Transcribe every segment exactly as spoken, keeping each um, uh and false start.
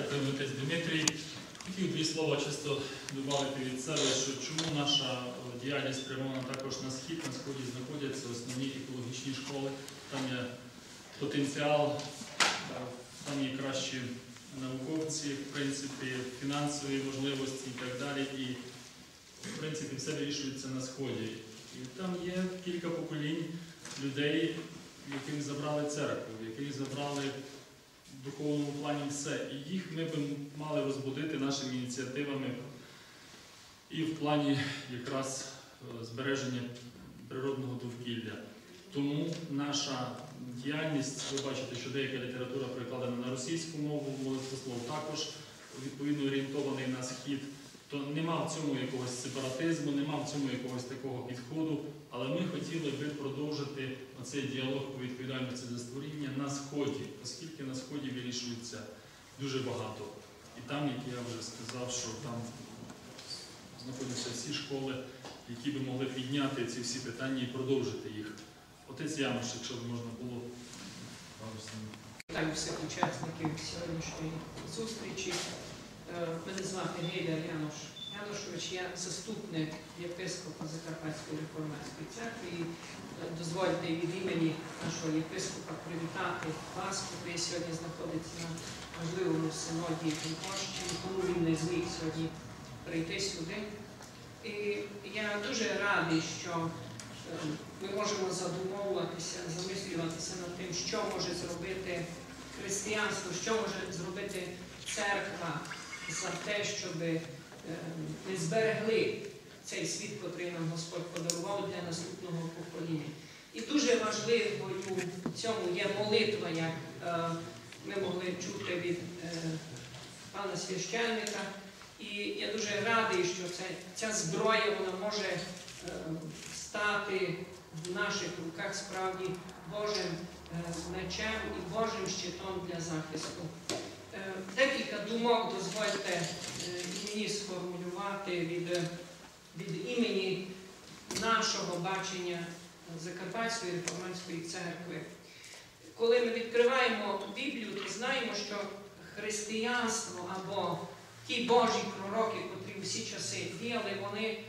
Дякую, отець Дмитрій. Хотів дві слова чисто додати від себе, що чому наша діяльність спрямована також на схід. На сході знаходяться основні екологічні школи. Там є потенціал, там є кращі науковці, в принципі, фінансові можливості і так далі. І, в принципі, все вирішується на сході. І там є кілька поколінь людей, яких забрали церкву, яких забрали в духовному плані все. І їх ми б мали розбудити нашими ініціативами і в плані якраз збереження природного довкілля. Тому наша діяльність, ви бачите, що деяка література перекладена на російську мову, молитвослов також відповідно орієнтований на схід, то нема в цьому якогось сепаратизму, нема в цьому якогось такого підходу, але ми хотіли би продовжити оцей діалог по відповідальності за створіння на Сході, оскільки на Сході вирішується дуже багато. І там, як я вже сказав, що там знаходяться всі школи, які би могли підняти ці всі питання і продовжити їх. Отець Януш, якщо б можна було. Вітаю всіх учасників сьогоднішньої зустрічі. Мене звати Геля Януш Янушович, я заступник єпископа Закарпатської реформатської церкви. І дозвольте від імені нашого єпископа привітати вас, який сьогодні знаходиться на важливому синоді в Польщі, тому він не зміг сьогодні прийти сюди. І я дуже радий, що ми можемо задумовуватися, замислюватися над тим, що може зробити християнство, що може зробити церква за те, щоб ми зберегли цей світ, який нам Господь подарував для наступного покоління. І дуже важливою в цьому є молитва, як ми могли чути від пана священника. І я дуже радий, що це, ця зброя вона може стати в наших руках справді Божим мечем і Божим щитом для захисту. Декілька думок дозвольте мені сформулювати від, від імені нашого бачення Закарпатської реформатської церкви. Коли ми відкриваємо Біблію, то знаємо, що християнство або ті Божі пророки, котрі всі часи діяли, вони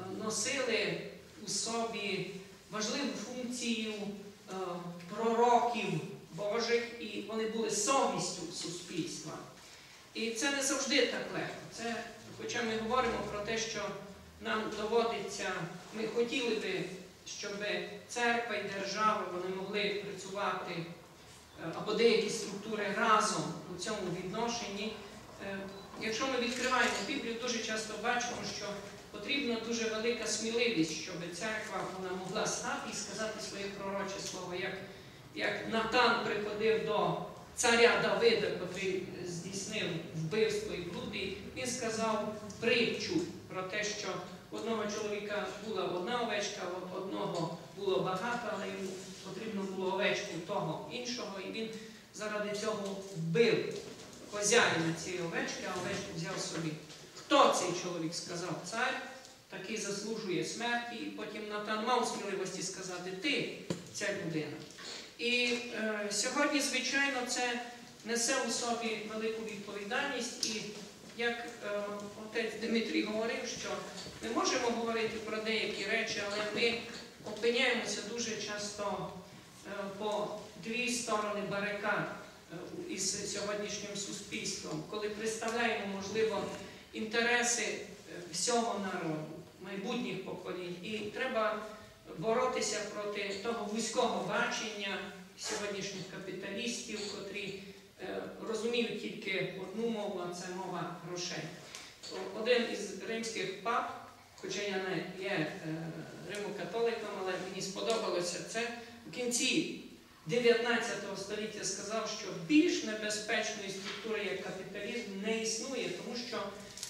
носили у собі важливу функцію е, пророків Божих, і вони були совістю суспільства. І це не завжди так легко. Це, хоча ми говоримо про те, що нам доводиться, ми хотіли би, щоб церква і держава вони могли працювати, е, або деякі структури разом у цьому відношенні. Е, якщо ми відкриваємо Біблію, дуже часто бачимо, що потрібна дуже велика сміливість, щоб церква вона могла стати і сказати своє пророче слово. Як, як Натан приходив до царя Давида, який здійснив вбивство і блуд, він сказав притчу про те, що у одного чоловіка була одна овечка, у одного було багато, але йому потрібно було овечку того іншого, і він заради цього вбив хазяїна цієї овечки, а овечку взяв собі. Хто цей чоловік, сказав цар, такий заслужує смерті, і потім Натан мав сміливості сказати, ти ця людина. І е, сьогодні, звичайно, це несе у собі велику відповідальність, і як е, отець Дмитрій говорив, що ми можемо говорити про деякі речі, але ми опиняємося дуже часто е, по дві сторони барикад е, із сьогоднішнім суспільством, коли представляємо, можливо, інтереси всього народу, майбутніх поколінь. І треба боротися проти того вузького бачення сьогоднішніх капіталістів, котрі е, розуміють тільки одну мову, а це мова грошей. Один із римських пап, хоча я не є е, римокатоликом, але мені сподобалося це, в кінці дев'ятнадцятого століття сказав, що більш небезпечної структури, як капіталізм, не існує, тому що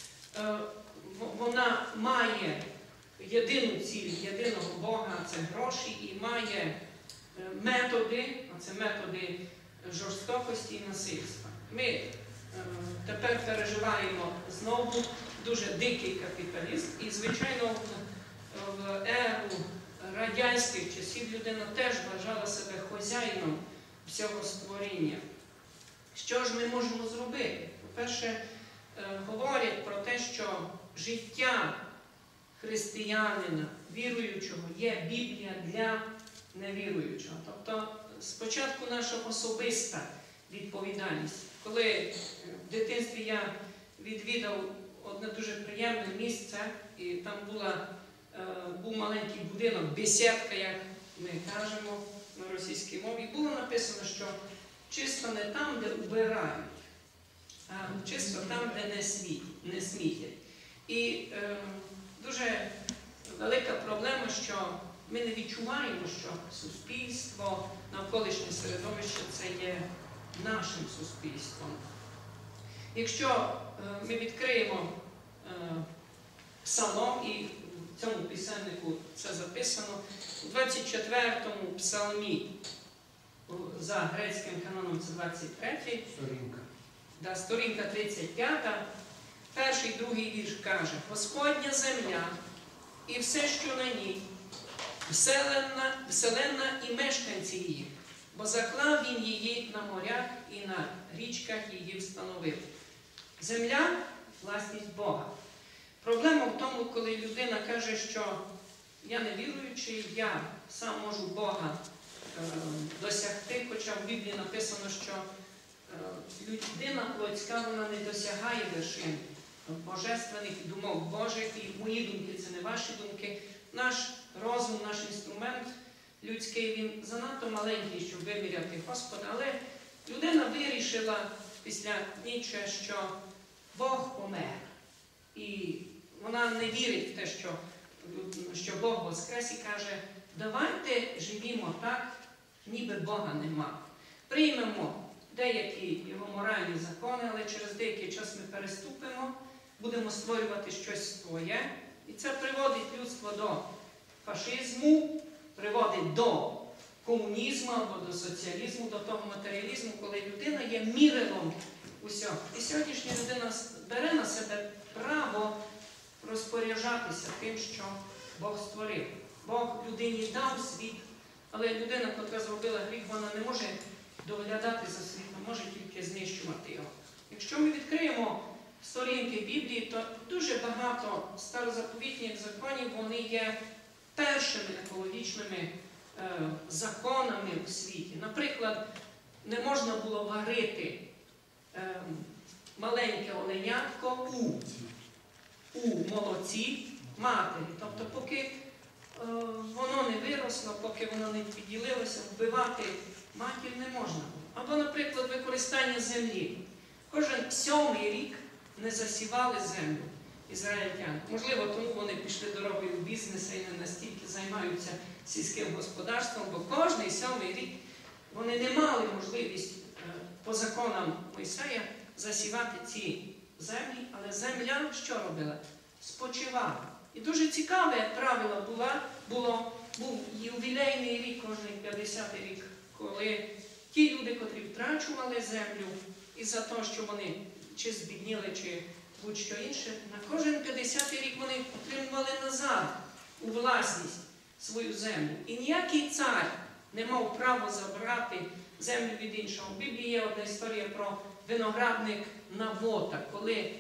вона має єдину ціль, єдиного Бога, це гроші, і має методи, а це методи жорстокості і насильства. Ми тепер переживаємо знову дуже дикий капіталізм, і, звичайно, в еру радянських часів людина теж вважала себе хазяїном всього створіння. Що ж ми можемо зробити? По-перше, говорять про те, що життя християнина, віруючого, є Біблія для невіруючого. Тобто, спочатку наша особиста відповідальність. Коли в дитинстві я відвідав одне дуже приємне місце, і там була, був маленький будинок, бесідка, як ми кажемо на російській мові, було написано, що чисто не там, де вбирають, а чисто там, де не, сміт, не смітять. І е, дуже велика проблема, що ми не відчуваємо, що суспільство, навколишнє середовище – це є нашим суспільством. Якщо е, ми відкриємо е, псалом, і в цьому писальнику це записано, у двадцять четвертому псалмі, за грецьким каноном це двадцять третій, Сторінка. Да, сторінка тридцять п'ята, перший, другий вірш каже: «Господня земля і все, що на ній, вселенна, вселенна і мешканці її, бо заклав він її на морях і на річках її встановив». Земля – власність Бога. Проблема в тому, коли людина каже, що я не віруючий, я сам можу Бога е, досягти, хоча в Біблії написано, що е, людина плотська, вона не досягає вершин божественних думок Божих, і мої думки – це не ваші думки. Наш розум, наш інструмент людський, він занадто маленький, щоб виміряти Господа, але людина вирішила після Ніцше, що Бог помер. І вона не вірить в те, що, що Бог воскрес, і каже: давайте живімо так, ніби Бога нема. Приймемо деякі його моральні закони, але через деякий час ми переступимо, будемо створювати щось своє. І це приводить людство до фашизму, приводить до комунізму або до соціалізму, до того матеріалізму, коли людина є мірилом усього. І сьогоднішня людина бере на себе право розпоряджатися тим, що Бог створив. Бог людині дав світ, але людина, яка зробила гріх, вона не може доглядати за світом, може тільки знищувати його. Якщо ми відкриємо сторінки Біблії, то дуже багато старозаповітніх законів, вони є першими екологічними е, законами у світі. Наприклад, не можна було варити е, маленьке оленятко у, у молоці матері. Тобто, поки е, воно не виросло, поки воно не підділилося, вбивати матір не можна було. Або, наприклад, використання землі. Кожен сьомий рік не засівали землю ізраїльтян. Можливо, тому вони пішли дорогою бізнесу і не настільки займаються сільським господарством, бо кожний сьомий рік вони не мали можливість по законам Мойсея засівати ці землі, але земля що робила? Спочивала. І дуже цікаве правило було, було був ювілейний рік, кожний п'ятдесятий рік, коли ті люди, котрі втрачували землю із-за того, що вони чи збідніли, чи будь-що інше, на кожен п'ятдесятий рік вони отримували назад у власність свою землю. І ніякий цар не мав права забрати землю від іншого. В Біблії є одна історія про виноградник Навота, коли е,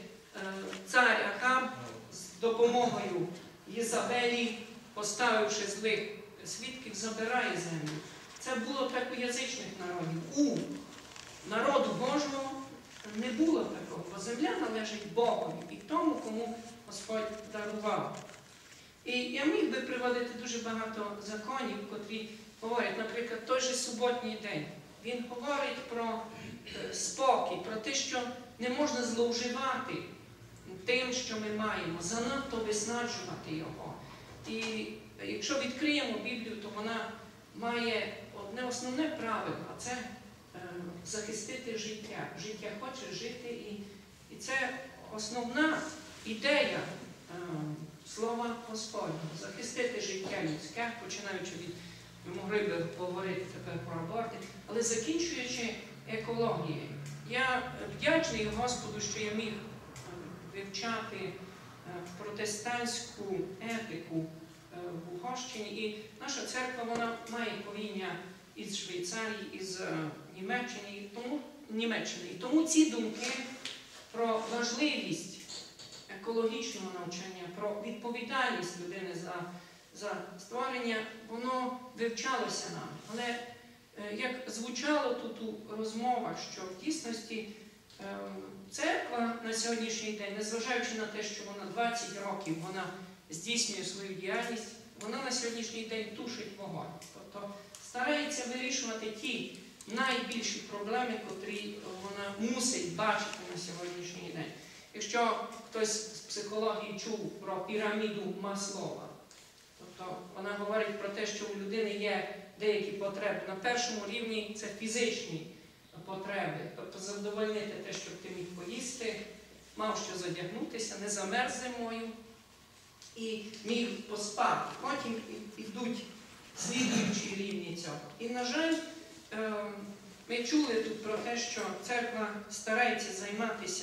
цар Ахав з допомогою Єзавелі, поставивши злих свідків, забирає землю. Це було так у язичних народів. У народу Божого не було такого, бо земля належить Богові і тому, кому Господь дарував. І я міг би приводити дуже багато законів, котрі говорять, наприклад, той же суботній день. Він говорить про спокій, про те, що не можна зловживати тим, що ми маємо, занадто виснаджувати його. І якщо відкриємо Біблію, то вона має одне основне правило, а це е, захистити життя. Життя хоче жити, і, і це основна ідея е, слова Господнього. Захистити життя людське, починаючи від, ми могли би говорити тепер про аборти, але закінчуючи екологією. Я вдячний Господу, що я міг вивчати протестантську етику в Угорщині. І наша церква, вона має коріння із Швейцарії, із Німеччини. Тому, Німеччини. І тому ці думки важливість екологічного навчання, про відповідальність людини за, за створення, воно вивчалося нами. Але е, як звучало тут у розмовах, що в дійсності е, церква на сьогоднішній день, незважаючи на те, що вона двадцять років вона здійснює свою діяльність, вона на сьогоднішній день тушить вогонь. Тобто старається вирішувати ті найбільші проблеми, котрі вона мусить бачити на сьогоднішній день. Якщо хтось з психології чув про піраміду Маслова, тобто вона говорить про те, що у людини є деякі потреби. На першому рівні це фізичні потреби, тобто задовольнити те, щоб ти міг поїсти, мав що задягнутися, не замерз зимою і міг поспати. Потім йдуть слідуючі рівні цього. І, на жаль, ми чули тут про те, що церква старається займатися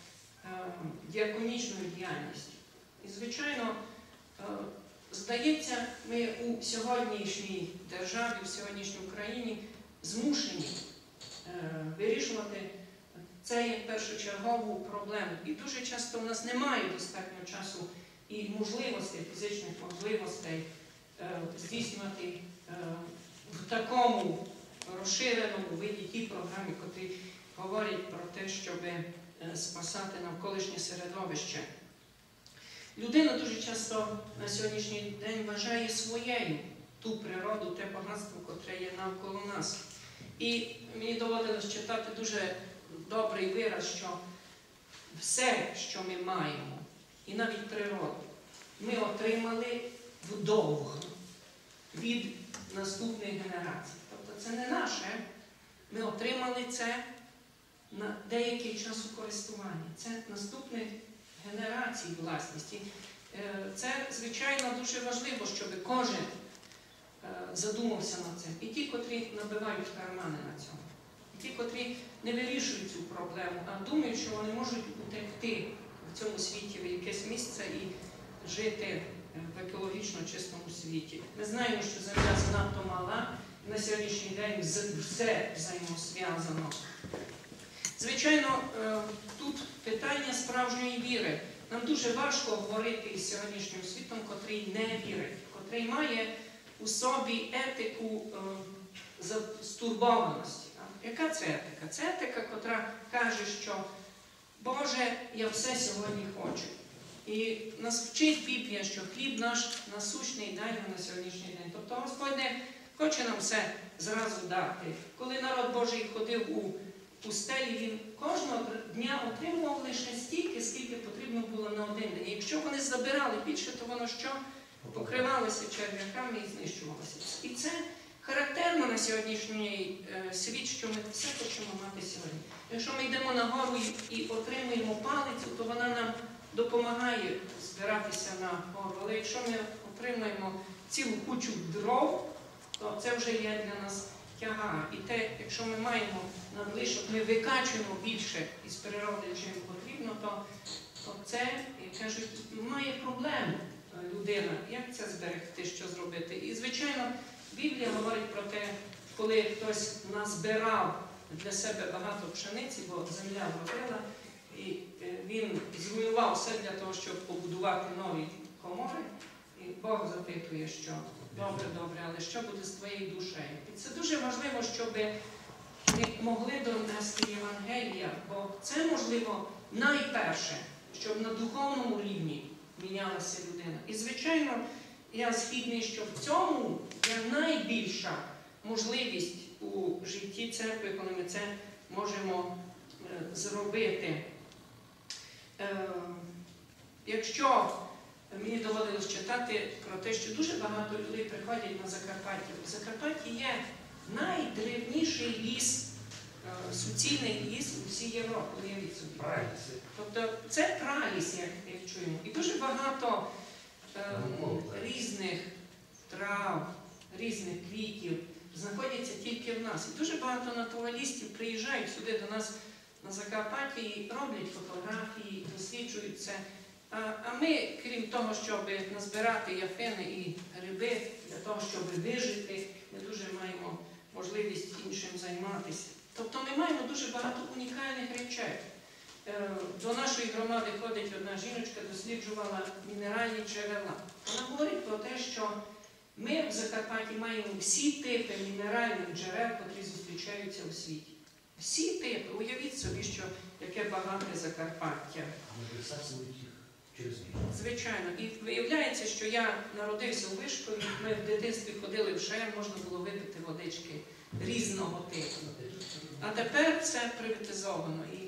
діаконічною діяльністю. І, звичайно, здається, ми у сьогоднішній державі, у сьогоднішній Україні змушені вирішувати це як першочергову проблему. І дуже часто в нас немає достатньо часу і можливостей, фізичних можливостей здійснювати в такому розширеному виді ті програми, які говорять про те, щоб спасати навколишнє середовище. Людина дуже часто на сьогоднішній день вважає своєю ту природу, те багатство, яке є навколо нас. І мені доводилось читати дуже добрий вираз, що все, що ми маємо, і навіть природу, ми отримали вдовго від наступних генерацій. Тобто це не наше, ми отримали це на деякий час у користуванні. Це наступних генерацій власності. Це, звичайно, дуже важливо, щоб кожен задумався над цим. І ті, котрі набивають кармани на цьому. І ті, котрі не вирішують цю проблему, а думають, що вони можуть утекти в цьому світі в якесь місце і жити в екологічно чистому світі. Ми знаємо, що Земля занадто мала, і на сьогоднішній день все взаємосв'язано. Звичайно, тут питання справжньої віри. Нам дуже важко говорити із сьогоднішнім світом, котрий не вірить, котрий має у собі етику стурбованості. Яка це етика? Це етика, котра каже, що Боже, я все сьогодні хочу. І нас вчить Біблія, що хліб наш насущний дай нам на сьогоднішній день. Тобто Господь не хоче нам все зразу дати. Коли народ Божий ходив у пустелі, він кожного дня отримував лише стільки, скільки потрібно було на один день. І якщо вони забирали більше, то воно що? Покривалося черв'яками і знищувалося. І це характерно на сьогоднішній світ, що ми все хочемо мати сьогодні. Якщо ми йдемо на гору і отримуємо палицю, то вона нам допомагає збиратися на гору. Але якщо ми отримаємо цілу кучу дров, то це вже є для нас тягар. І те, якщо ми маємо надлишок, ми викачуємо більше із природи, чим потрібно, то, то це, як кажуть, має проблему людина. Як це зберегти, що зробити? І, звичайно, Біблія говорить про те, коли хтось назбирав для себе багато пшениці, бо земля вродила, і він зруйнував все для того, щоб побудувати нові комори. І Бог запитує, що добре, добре, але що буде з твоєю душею? І це дуже важливо, щоб ми могли донести Євангелія, бо це, можливо, найперше, щоб на духовному рівні мінялася людина. І, звичайно, я згідний, що в цьому є найбільша можливість у житті церкви, коли ми це можемо е, зробити. Е, якщо мені доводилось читати про те, що дуже багато людей приходять на Закарпаття. В Закарпатті є найдревніший ліс, е, суцільний ліс у всій Європі, уявіть собі. Тобто це праліс, як, як чуємо. І дуже багато е, різних трав, різних квітів знаходяться тільки в нас. І дуже багато натуралістів приїжджають сюди до нас на Закарпатті і роблять фотографії, досліджують це. А, а ми, крім того, щоб назбирати яфини і гриби, для того, щоб вижити, ми дуже маємо можливість іншим займатися. Тобто ми маємо дуже багато унікальних речей. До нашої громади ходить одна жіночка, досліджувала мінеральні джерела. Вона говорить про те, що ми в Закарпатті маємо всі типи мінеральних джерел, які зустрічаються у світі. Всі типи. Уявіть собі, що яке багате Закарпаття. Звичайно. І виявляється, що я народився у Вишкові, ми в дитинстві ходили в ШЕМ, можна було випити водички різного типу. А тепер це приватизовано. І,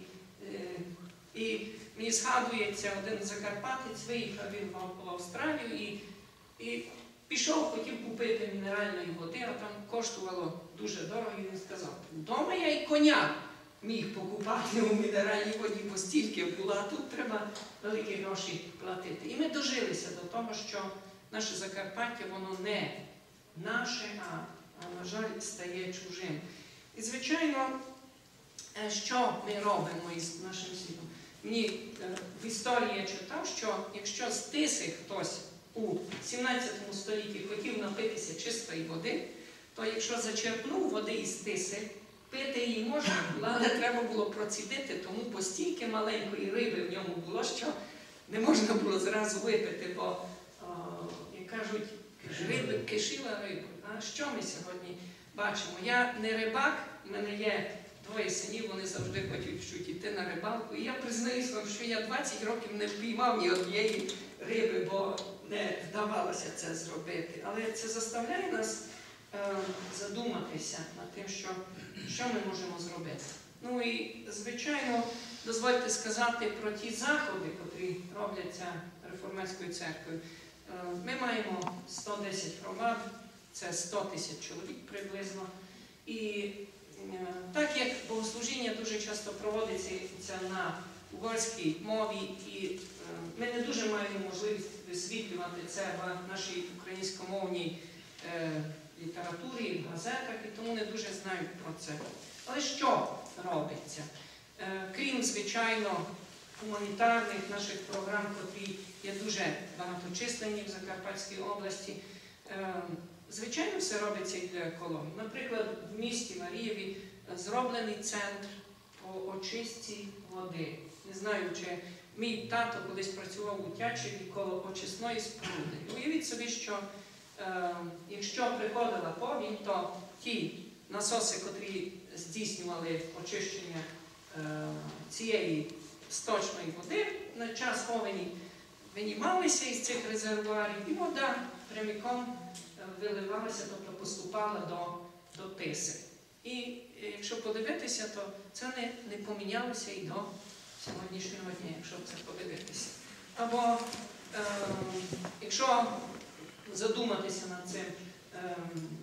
і мені згадується один закарпатець, виїхав він в Австралію і, і пішов, хотів купити мінеральної води, а там коштувало дуже дорого, і він сказав, вдома я і коня міг покупати у мінеральній воді, бо стільки було, а тут треба великі гроші платити. І ми дожилися до того, що наше Закарпаття, воно не наше, а, а на жаль, стає чужим. І, звичайно, що ми робимо із нашим світом? Мені в історії я читав, що якщо з Тиси хтось у сімнадцятому столітті хотів напитися чистої води, то якщо зачерпнув води із Тиси, пити її можна було, але треба було процідити, тому постільки маленької риби в ньому було, що не можна було зразу випити, бо, о, як кажуть, риби кишила рибу. А що ми сьогодні бачимо? Я не рибак, в мене є двоє синів, вони завжди хочуть йти на рибалку. І я признаюсь вам, що я двадцять років не впіймав ні однієї риби, бо не вдавалося це зробити. Але це заставляє нас е, задуматися над тим, що, що ми можемо зробити. Ну і, звичайно, дозвольте сказати про ті заходи, які робляться реформатською церквою. Е, ми маємо сто десять громад, це сто тисяч чоловік приблизно. І так як богослужіння дуже часто проводиться на угорській мові, і ми не дуже маємо можливість висвітлювати це в нашій українськомовній літературі, в газетах, і тому не дуже знають про це. Але що робиться? Крім, звичайно, гуманітарних наших програм, які є дуже багаточисленні в Закарпатській області, звичайно, все робиться і для екології. Наприклад, в місті Марієві зроблений центр по очистці води. Не знаю, чи мій тато колись працював у Тячеві коло очисної споруди. Уявіть собі, що е, якщо приходила повінь, то ті насоси, котрі здійснювали очищення е, цієї сточної води, на час повені винімалися із цих резервуарів, і вода прямиком виливалася, тобто поступала до, до Тиси. І якщо подивитися, то це не, не помінялося і до сьогоднішнього дня, якщо це подивитися. Або, е, якщо задуматися над цим, е,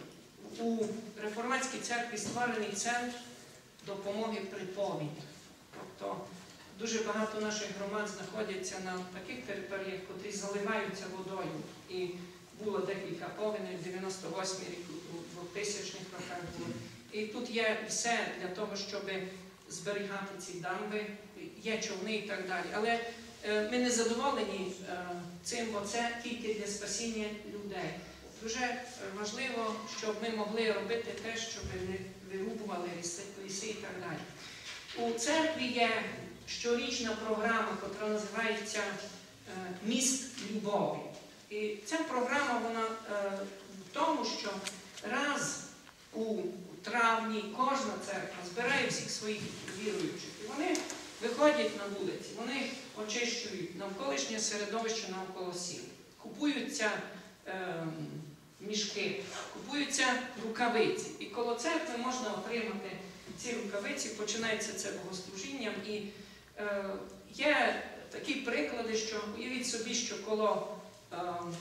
у реформатській церкві створений центр допомоги при повінях. Тобто дуже багато наших громад знаходяться на таких територіях, котрі заливаються водою. І було декілька повеней, в дев'яносто восьмий рік, у двохтисячних роках було. І тут є все для того, щоб зберігати ці дамби, є човни і так далі. Але е, ми не задоволені е, цим, бо це тільки для спасіння людей. Дуже важливо, щоб ми могли робити те, щоб не вирубували ліси, ліси і так далі. У церкві є щорічна програма, яка називається е, «Міст любові». І ця програма, вона е, в тому, що раз у травні кожна церква збирає всіх своїх віруючих. І вони виходять на вулиці, вони очищують навколишнє середовище навколо сіл, купуються е, мішки, купуються рукавиці. І коло церкви можна отримати ці рукавиці, починається це богослужінням. І е, є такі приклади, що уявіть собі, що коло е,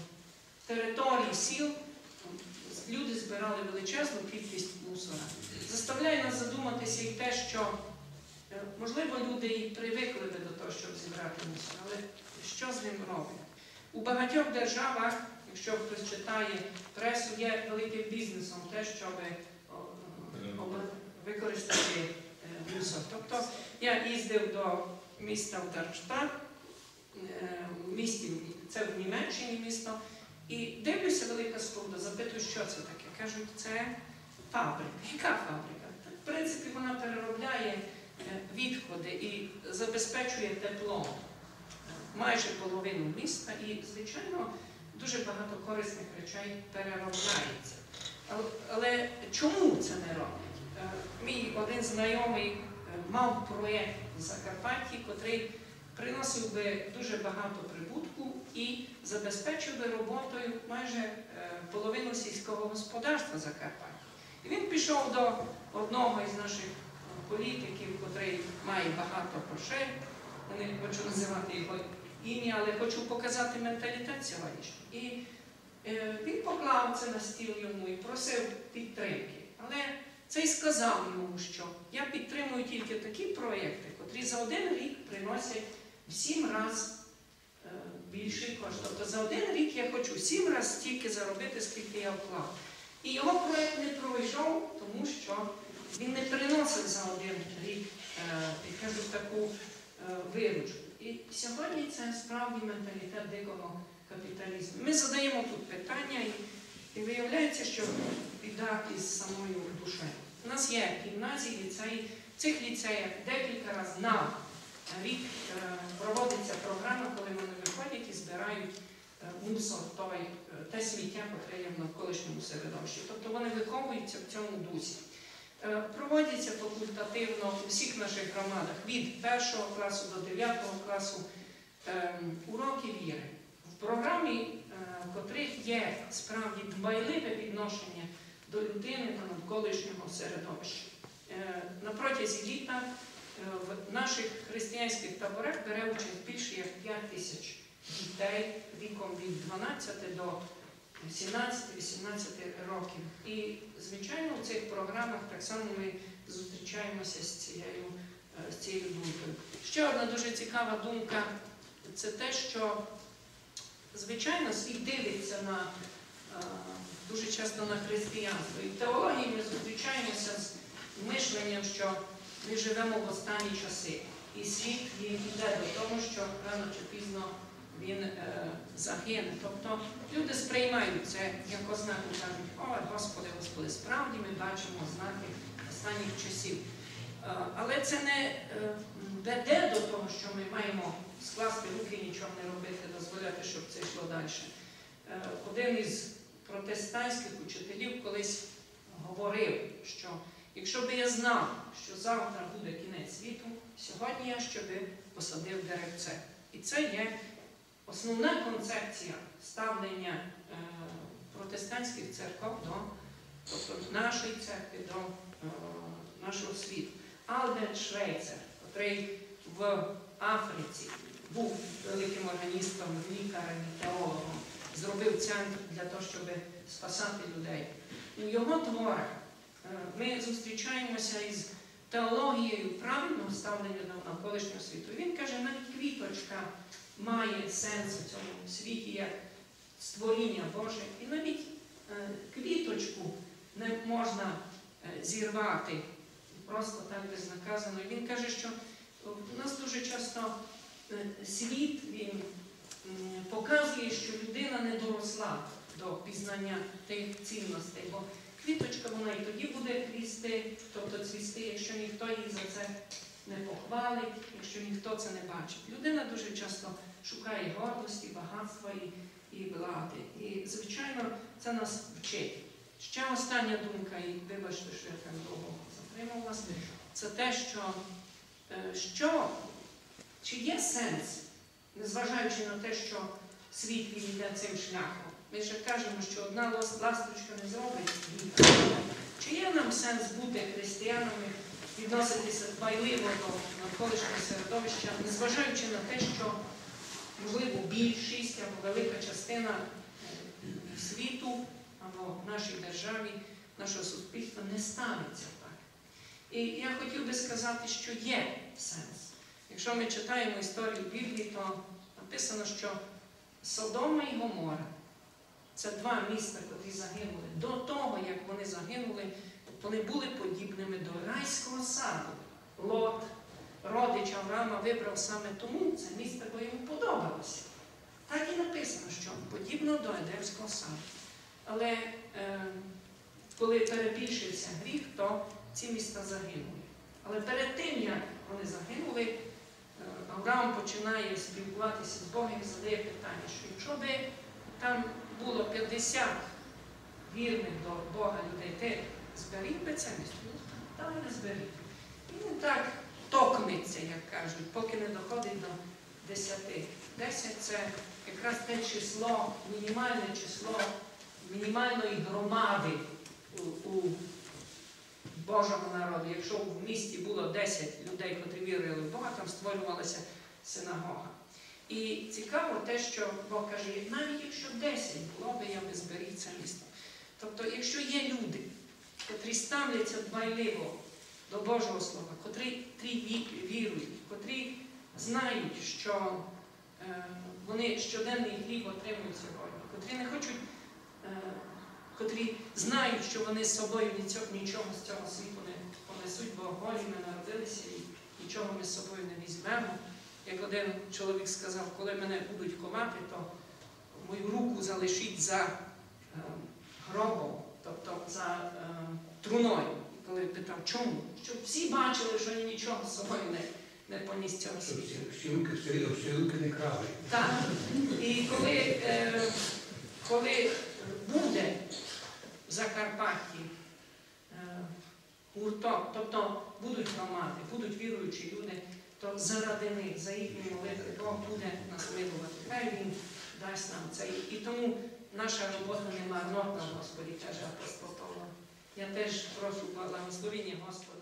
території сіл люди збирали величезну кількість мусора. Заставляє нас задуматися і те, що, можливо, люди і привикли би до того, щоб зібрати мусор, але що з ним роблять? У багатьох державах, якщо хтось читає пресу, є великим бізнесом те, щоб використати мусор. Тобто я їздив до міста в Дармштадт, в місті, це в Німеччині місто, і дивлюся, велика споруда, запитую, що це таке. Кажуть, це фабрика. Яка фабрика? Так, в принципі, вона переробляє відходи і забезпечує тепло. майже половину міста і, звичайно, дуже багато корисних речей переробляється. Але, але чому це не роблять? Е, мій один знайомий е, мав проєкт в Закарпатті, котрий приносив би дуже багато прибутку і забезпечив би роботою майже е, половину сільського господарства Закарпаття. І він пішов до одного із наших політиків, котрий має багато грошей. Я не хочу називати його ім'я, але хочу показати менталітет сьогоднішній. І е, він поклав це на стіл йому і просив підтримки. Але цей сказав йому, що я підтримую тільки такі проєкти, котрі за один рік приносять в сім разів е, більший кошт. Тобто за один рік я хочу сім разів стільки заробити, скільки я вклав. І його проєкт не пройшов, тому що він не приносив за один рік, е, я кажу, таку е, виручку. І сьогодні це справді менталітет дикого капіталізму. Ми задаємо тут питання, і, і виявляється, що біда із самою душею. У нас є гімназії, ліцеї. В цих ліцеях декілька разів на рік е, проводиться програма, коли вони виходять і збирають е, мусор, той, е, те сміття, яке є в навколишньому середовищі. Тобто вони виховуються в цьому дусі. Е, проводяться факультативно у всіх наших громадах від першого класу до дев'ятого класу е, уроки віри. В програмі, е, в котрих є справді дбайливе відношення до людини та навколишнього середовища. Е, на протязі літа в наших християнських таборах бере участь більше як п'ять тисяч дітей віком від дванадцяти до сімнадцяти-вісімнадцяти років. І, звичайно, в цих програмах так само ми зустрічаємося з цією, з цією думкою. Ще одна дуже цікава думка – це те, що, звичайно, світ дивиться на, дуже часто на християнство. І в теології ми зустрічаємося з мишленням, що ми живемо в останні часи. І світ йде до того, що рано чи пізно він е, загине. Тобто люди сприймають це як ознаку, кажуть, о, Господи, Господи, справді ми бачимо ознаки останніх часів. Е, але це не е, веде до того, що ми маємо скласти руки, нічого не робити, дозволяти, щоб це йшло далі. Е, один із протестантських учителів колись говорив, що якщо б я знав, що завтра буде кінець світу, сьогодні я ще би посадив деревце. І це є основна концепція ставлення е, протестантських церков до, тобто нашої церкви, до е, нашого світу. Альберт Швейцер, який в Африці був великим органістом, лікарем, теологом, зробив центр для того, щоб спасати людей. У його творах ми зустрічаємося із теологією правильного ставлення до навколишнього світу. Він каже, навіть квіточка має сенс у цьому світі як створіння Боже. І навіть е, квіточку не можна е, зірвати просто так безнаказано. І він каже, що у нас дуже часто е, світ він е, показує, що людина не доросла до пізнання тих цінностей. Бо квіточка, вона і тоді буде квісти, тобто цвісти, якщо ніхто її за це не похвалить, якщо ніхто це не бачить. Людина дуже часто шукає гордості, багатства і, і влади. І, звичайно, це нас вчить. Ще остання думка, і вибачте, що я так довго затримав вас, це те, що, що чи є сенс, незважаючи на те, що світ він йде цим шляхом. Ми ще кажемо, що одна ласточка не зробить світ. Чи є нам сенс бути християнами, відноситися дбайливо до навколишнього середовища, незважаючи на те, що, можливо, більшість або велика частина світу або в нашій державі, нашого суспільства не ставиться так. І я хотів би сказати, що є сенс. Якщо ми читаємо історію Біблії, то написано, що Содома і Гомора – це два міста, які загинули. До того, як вони загинули, вони були подібними до райського саду. Лот, родич Авраама, вибрав саме тому це місто, бо йому подобалося. Так і написано, що подібно до Едемського саду. Але е, коли перебільшився гріх, то ці міста загинули. Але перед тим, як вони загинули, Авраам починає спілкуватися з Богом і задає питання, що якщо би там було п'ятдесят вірних до Бога людей, ти зберіг би це місто? Та не зберіг. І він так токнеться, як кажуть, поки не доходить до десяти. Десять – це якраз те число, мінімальне число мінімальної громади у, у Божому народу. Якщо в місті було десять людей, котрі вірили в Бога, там створювалася синагога. І цікаво те, що Бог каже, навіть якщо десять було би, я би зберіг це місто. Тобто, якщо є люди, котрі ставляться дбайливо до Божого Слова, котрі, котрі вірують, котрі знають, що е, вони щоденний хліб отримують сьогодні, котрі не хочуть, е, котрі знають, що вони з собою нічого, нічого з цього світу не понесуть, бо голі ми народилися і нічого ми з собою не візьмемо. Як один чоловік сказав, коли мене будуть ковати, то мою руку залишіть за е, гробом, тобто за е, труною. І коли питав, чому? Щоб всі бачили, що я нічого з собою не, не поніс цього світу. Всі руки, всі руки не крали. Так. І коли, е, коли буде в Закарпатті е, гурток, тобто будуть громади, будуть віруючі люди, то заради них, за їхні молитви, Бог буде нас милувати. Хай Він дасть нам це. І тому наша робота не марнотна, Господі, каже апостол Павло. Я теж прошу благословення Господа.